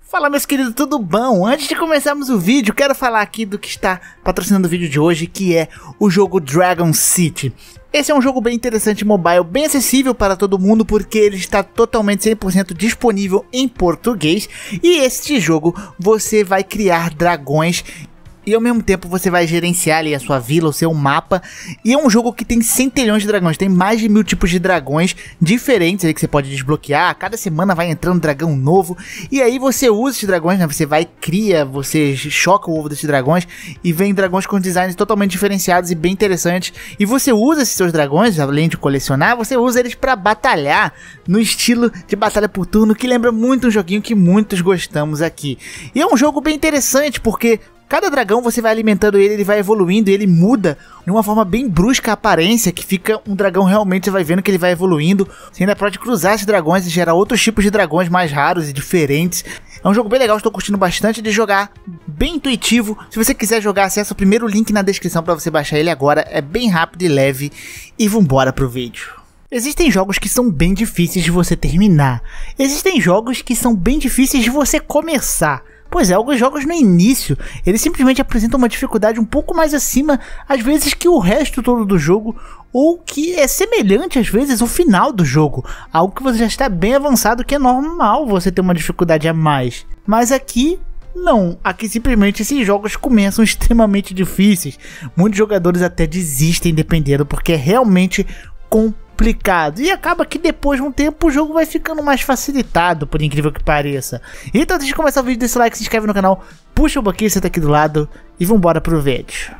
Fala, meus queridos, tudo bom? Antes de começarmos o vídeo, quero falar aqui do que está patrocinando o vídeo de hoje, que é o jogo Dragon City. Esse é um jogo bem interessante mobile, bem acessível para todo mundo, porque ele está totalmente 100% disponível em português. E este jogo você vai criar dragões e ao mesmo tempo você vai gerenciar ali a sua vila, o seu mapa. E é um jogo que tem centelhões de dragões, tem mais de 1000 tipos de dragões diferentes aí que você pode desbloquear. Cada semana vai entrando um dragão novo. E aí você usa esses dragões, né? Você vai, cria, você choca o ovo desses dragões. E vem dragões com designs totalmente diferenciados e bem interessantes. E você usa esses seus dragões, além de colecionar, você usa eles para batalhar no estilo de batalha por turno, que lembra muito um joguinho que muitos gostamos aqui. E é um jogo bem interessante porque cada dragão você vai alimentando ele, ele vai evoluindo e ele muda de uma forma bem brusca a aparência, que fica um dragão realmente, você vai vendo que ele vai evoluindo. Você ainda pode cruzar esses dragões e gerar outros tipos de dragões mais raros e diferentes. É um jogo bem legal, estou curtindo bastante de jogar, bem intuitivo. Se você quiser jogar, acessa o primeiro link na descrição para você baixar ele agora. É bem rápido e leve e vambora pro vídeo. Existem jogos que são bem difíceis de você terminar. Existem jogos que são bem difíceis de você começar. Pois é, alguns jogos no início, eles simplesmente apresentam uma dificuldade um pouco mais acima, às vezes, que o resto todo do jogo, ou que é semelhante, às vezes, ao final do jogo. Algo que você já está bem avançado, que é normal você ter uma dificuldade a mais. Mas aqui, não. Aqui simplesmente esses jogos começam extremamente difíceis. Muitos jogadores até desistem dependendo, porque é realmente complicado. E acaba que depois de um tempo o jogo vai ficando mais facilitado, por incrível que pareça. Então, antes de começar o vídeo, deixa o like, se inscreve no canal, puxa o boquinho, senta aqui do lado e vambora pro vídeo.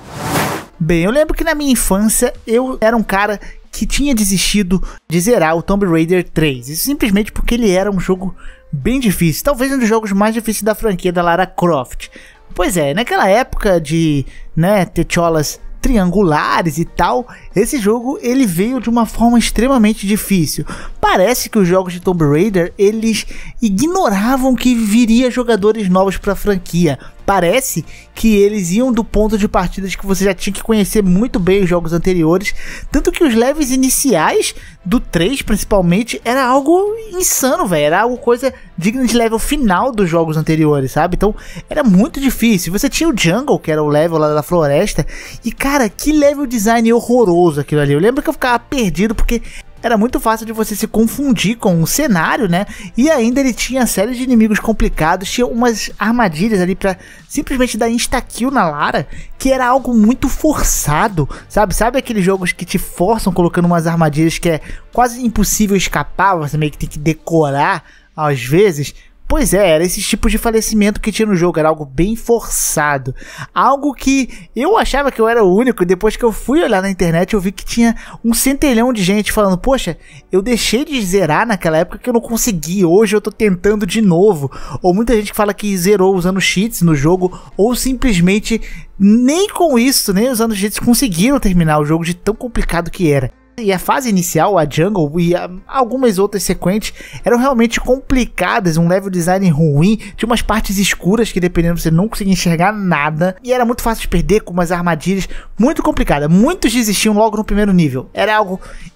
Bem, eu lembro que na minha infância eu era um cara que tinha desistido de zerar o Tomb Raider 3. Isso simplesmente porque ele era um jogo bem difícil, talvez um dos jogos mais difíceis da franquia da Lara Croft. Pois é, naquela época de, techolas triangulares e tal, esse jogo ele veio de uma forma extremamente difícil. Parece que os jogos de Tomb Raider, eles ignoravam que viria jogadores novos para a franquia. Parece que eles iam do ponto de partida de que você já tinha que conhecer muito bem os jogos anteriores, tanto que os levels iniciais do 3 principalmente era algo insano, velho, era algo coisa digna de level final dos jogos anteriores, sabe? Então era muito difícil. Você tinha o Jungle, que era o level lá da floresta, e cara, que level design horroroso aquilo ali. Eu lembro que eu ficava perdido porque era muito fácil de você se confundir com o cenário, né? E ainda ele tinha série de inimigos complicados, tinha umas armadilhas ali pra simplesmente dar insta-kill na Lara, que era algo muito forçado, sabe? Sabe aqueles jogos que te forçam colocando umas armadilhas que é quase impossível escapar, você meio que tem que decorar às vezes? Pois é, era esse tipo de falecimento que tinha no jogo, era algo bem forçado. Algo que eu achava que eu era o único, depois que eu fui olhar na internet eu vi que tinha um centelhão de gente falando: poxa, eu deixei de zerar naquela época que eu não consegui, hoje eu tô tentando de novo. Ou muita gente que fala que zerou usando cheats no jogo, ou simplesmente nem com isso, nem usando cheats conseguiram terminar o jogo de tão complicado que era. E a fase inicial, a Jungle e algumas outras sequentes eram realmente complicadas, um level design ruim, tinha umas partes escuras que dependendo você não conseguia enxergar nada, e era muito fácil de perder com umas armadilhas muito complicadas. Muitos desistiam logo no primeiro nível, era algo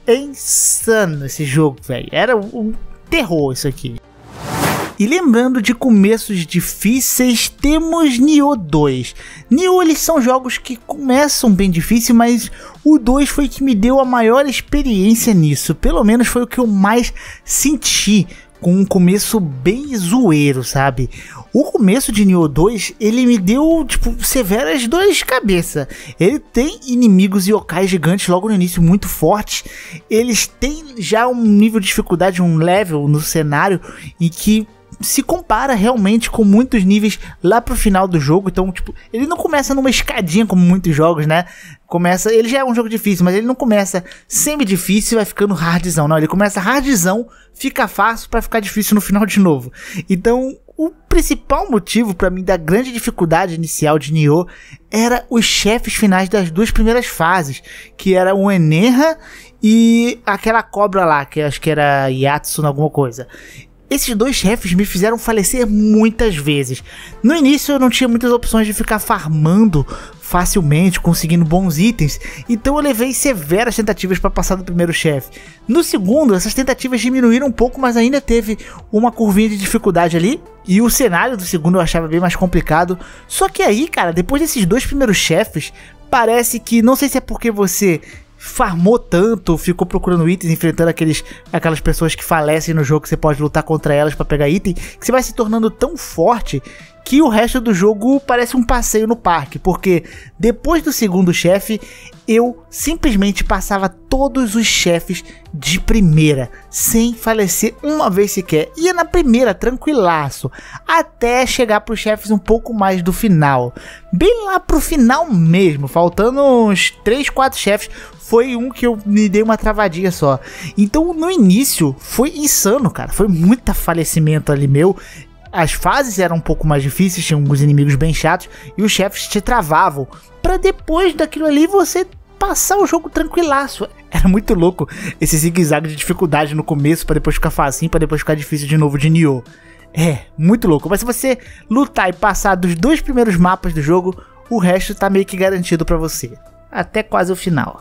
insano esse jogo, velho, era um terror isso aqui. E lembrando de começos difíceis, temos Nioh 2. Nioh, eles são jogos que começam bem difícil, mas o 2 foi que me deu a maior experiência nisso. Pelo menos foi o que eu mais senti, com um começo bem zoeiro, sabe? O começo de Nioh 2, ele me deu, severas dores de cabeça. Ele tem inimigos yokais gigantes logo no início muito fortes. Eles têm já um nível de dificuldade, um level no cenário em que se compara realmente com muitos níveis lá pro final do jogo. Então, ele não começa numa escadinha como muitos jogos, né? Ele já é um jogo difícil, mas ele não começa semi-difícil e vai ficando hardzão, não. Ele começa hardzão, fica fácil pra ficar difícil no final de novo. Então, o principal motivo pra mim da grande dificuldade inicial de Nioh era os chefes finais das duas primeiras fases, que era o Enenra e aquela cobra lá, que acho que era Yatsun alguma coisa. Esses dois chefes me fizeram falecer muitas vezes. No início eu não tinha muitas opções de ficar farmando facilmente, conseguindo bons itens, então eu levei severas tentativas para passar do primeiro chefe. No segundo, essas tentativas diminuíram um pouco, mas ainda teve uma curvinha de dificuldade ali, e o cenário do segundo eu achava bem mais complicado. Só que aí, cara, depois desses dois primeiros chefes, parece que, não sei se é porque você farmou tanto, ficou procurando itens, enfrentando aquelas pessoas que falecem no jogo, que você pode lutar contra elas para pegar item, que você vai se tornando tão forte que o resto do jogo parece um passeio no parque, porque depois do segundo chefe, eu simplesmente passava todos os chefes de primeira, sem falecer uma vez sequer. Ia na primeira, tranquilaço, até chegar para os chefes um pouco mais do final. Bem lá pro final mesmo, faltando uns 3, 4 chefes, foi um que eu me dei uma travadinha só. Então no início foi insano, cara, foi muito falecimento ali meu. As fases eram um pouco mais difíceis, tinham alguns inimigos bem chatos e os chefes te travavam, pra depois daquilo ali você passar o jogo tranquilaço. Era muito louco esse zigue-zague de dificuldade no começo, pra depois ficar facinho, pra depois ficar difícil de novo de Nioh. É, muito louco, mas se você lutar e passar dos 2 primeiros mapas do jogo, o resto tá meio que garantido pra você, até quase o final.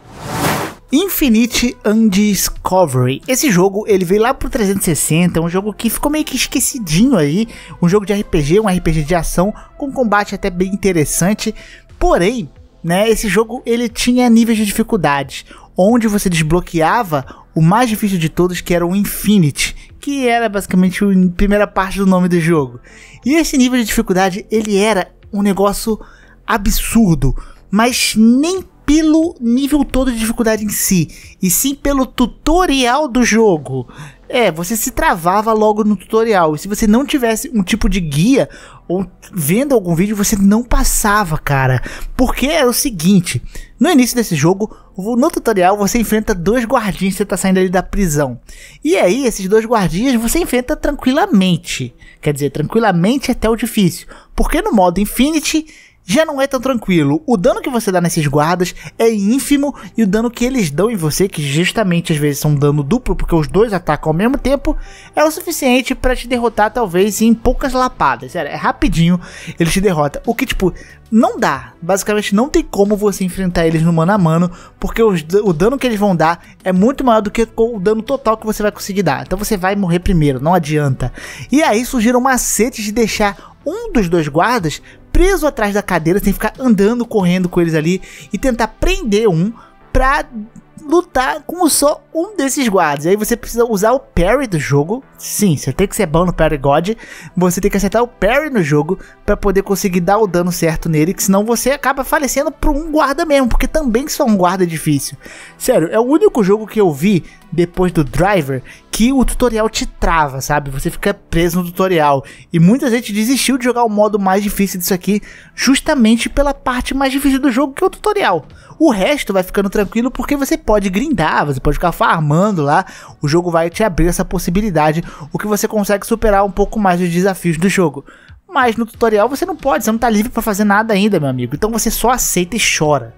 Infinite Undiscovery. Esse jogo, ele veio lá pro 360, um jogo que ficou meio que esquecidinho aí, um jogo de RPG, um RPG de ação, com combate até bem interessante, porém, né, esse jogo ele tinha níveis de dificuldade, onde você desbloqueava o mais difícil de todos, que era o Infinite, que era basicamente a primeira parte do nome do jogo. E esse nível de dificuldade, ele era um negócio absurdo, mas nem pelo nível todo de dificuldade em si, e sim pelo tutorial do jogo. Você se travava logo no tutorial, e se você não tivesse um tipo de guia, ou vendo algum vídeo, você não passava, cara. Porque é o seguinte, no início desse jogo, no tutorial você enfrenta 2 guardinhas que você tá saindo ali da prisão. E aí, esses 2 guardinhas você enfrenta tranquilamente. Quer dizer, tranquilamente até o difícil. Porque no modo Infinity já não é tão tranquilo. O dano que você dá nesses guardas é ínfimo, e o dano que eles dão em você, que justamente às vezes são dano duplo, porque os 2 atacam ao mesmo tempo, é o suficiente para te derrotar talvez em poucas lapadas. É rapidinho, eles te derrotam. O que tipo, não dá, basicamente não tem como você enfrentar eles no mano a mano, porque o dano que eles vão dar é muito maior do que o dano total que você vai conseguir dar. Então você vai morrer primeiro, não adianta. E aí surgiram macetes de deixar um dos 2 guardas preso atrás da cadeira, tem que ficar andando, correndo com eles ali e tentar prender um pra lutar com só um desses guardas. Aí você precisa usar o parry do jogo. Sim, você tem que ser bom no Parry God. Você tem que acertar o parry no jogo pra poder conseguir dar o dano certo nele, que senão você acaba falecendo por um guarda mesmo, porque também só um guarda é difícil. Sério, é o único jogo que eu vi depois do Driver que o tutorial te trava, sabe? Você fica preso no tutorial. E muita gente desistiu de jogar o modo mais difícil disso aqui, justamente pela parte mais difícil do jogo, que é o tutorial. O resto vai ficando tranquilo porque você pode grindar, você pode ficar farmando lá. O jogo vai te abrir essa possibilidade, o que você consegue superar um pouco mais os desafios do jogo. Mas no tutorial você não pode, você não tá livre pra fazer nada ainda, meu amigo. Então você só aceita e chora.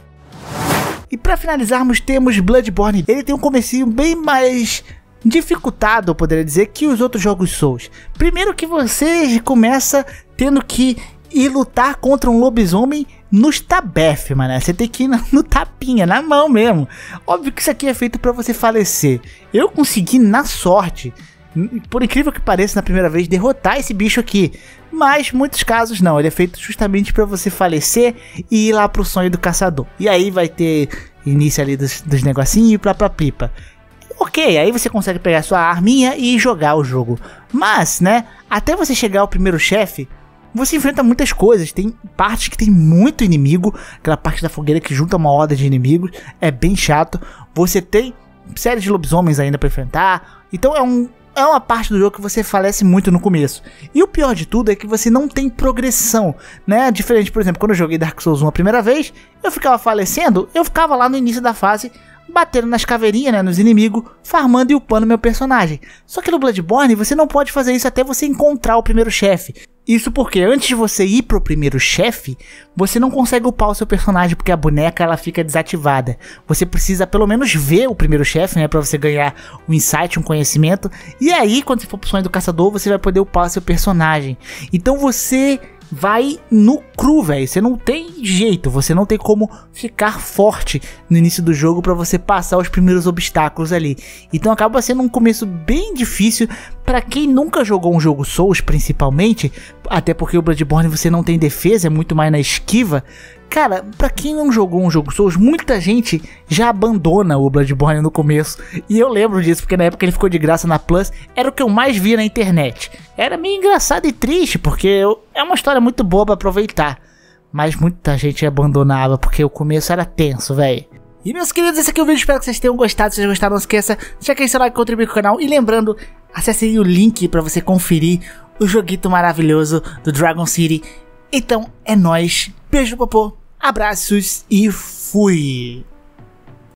E para finalizarmos, temos Bloodborne. Ele tem um comecinho bem mais dificultado, eu poderia dizer, que os outros jogos Souls. Primeiro que você começa tendo que ir lutar contra um lobisomem nos tabef, mano. Você tem que ir no tapinha, na mão mesmo. Óbvio que isso aqui é feito para você falecer. Eu consegui na sorte, por incrível que pareça, na primeira vez, derrotar esse bicho aqui. Mas muitos casos não, ele é feito justamente para você falecer e ir lá pro sonho do caçador. E aí vai ter início ali dos negocinhos e pra pipa. Ok, aí você consegue pegar sua arminha e jogar o jogo. Mas, né, até você chegar ao primeiro chefe, você enfrenta muitas coisas. Tem partes que tem muito inimigo, aquela parte da fogueira que junta uma horda de inimigos, é bem chato. Você tem série de lobisomens ainda pra enfrentar, então é uma parte do jogo que você falece muito no começo. E o pior de tudo é que você não tem progressão, né? Diferente, por exemplo, quando eu joguei Dark Souls 1 a primeira vez, eu ficava falecendo, eu ficava lá no início da fase, batendo nas caveirinhas, né, nos inimigos, farmando e upando meu personagem. Só que no Bloodborne você não pode fazer isso até você encontrar o primeiro chefe. Isso porque antes de você ir pro primeiro chefe, você não consegue upar o seu personagem porque a boneca ela fica desativada. Você precisa pelo menos ver o primeiro chefe, né, pra você ganhar um insight, um conhecimento. E aí, quando você for pro sonho do caçador, você vai poder upar o seu personagem. Então você vai no cru, velho. Você não tem jeito, você não tem como ficar forte no início do jogo pra você passar os primeiros obstáculos ali. Então acaba sendo um começo bem difícil pra quem nunca jogou um jogo Souls, principalmente, até porque o Bloodborne você não tem defesa, é muito mais na esquiva. Cara, pra quem não jogou um jogo Souls, muita gente já abandona o Bloodborne no começo. E eu lembro disso, porque na época ele ficou de graça na Plus, era o que eu mais via na internet. Era meio engraçado e triste, porque é uma história muito boa pra aproveitar. Mas muita gente abandonava, porque o começo era tenso, velho. E meus queridos, esse aqui é o vídeo, espero que vocês tenham gostado. Se vocês gostaram, não esqueça, deixa aquele seu like, contribuir com o canal. E lembrando, acesse aí o link pra você conferir o joguito maravilhoso do Dragon City. Então é nóis, beijo, popô, abraços e fui!